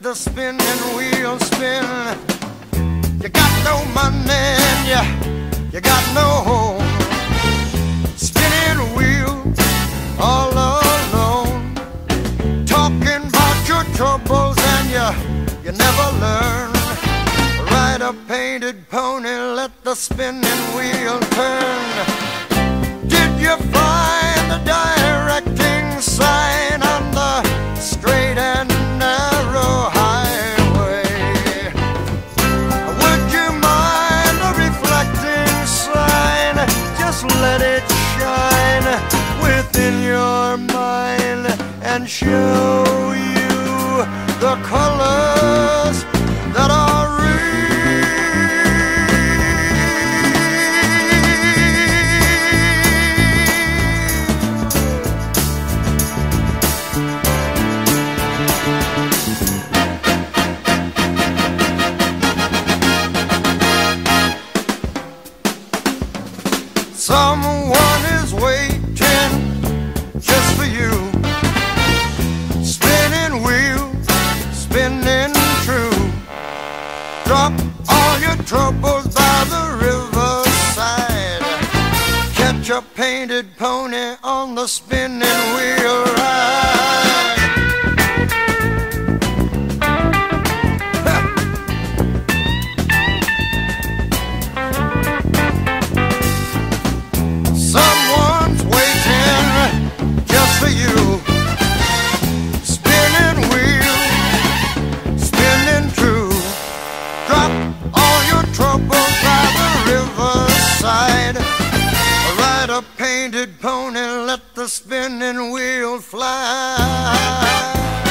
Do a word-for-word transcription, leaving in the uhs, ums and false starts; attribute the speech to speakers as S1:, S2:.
S1: the spinning wheel spin. You got no money and you, you got no home. Spinning wheel all alone. Talking about your troubles and you, you never learn. Ride a painted pony, let the spinning wheel turn. Did you find the directing sign on the straight and narrow highway? Would you mind the reflecting sign? Just let it shine within your mind and show you the colors that are real. Someone is waiting just for you. Spinning wheel, spinning true. Drop all your troubles by the riverside. Catch a painted pony on the spinning wheel ride. Someone's waiting just for you. Spinning wheel, spinning true. Drop all your troubles by the riverside. Ride a painted pony, let the spinning wheel fly.